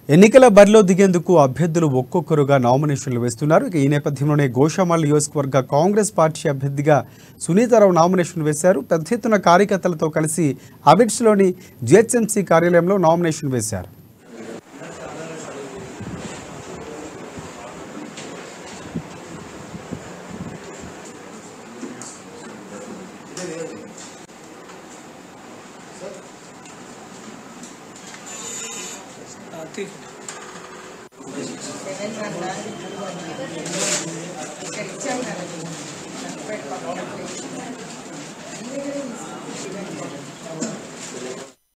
ఎన్నికల బరిలో దిగేందుకు అభ్యర్థులు ఒక్కొక్కరుగా నామినేషన్లు వేస్తున్నారు. ఈ నేపథ్యంలోనే గోషామల్ నియోజకవర్గ కాంగ్రెస్ పార్టీ అభ్యర్థిగా సునీతారావు నామినేషన్ వేశారు. పెద్ద ఎత్తున కార్యకర్తలతో కలిసి అబిడ్స్లోని జిహెచ్ఎంసీ కార్యాలయంలో నామినేషన్ వేశారు.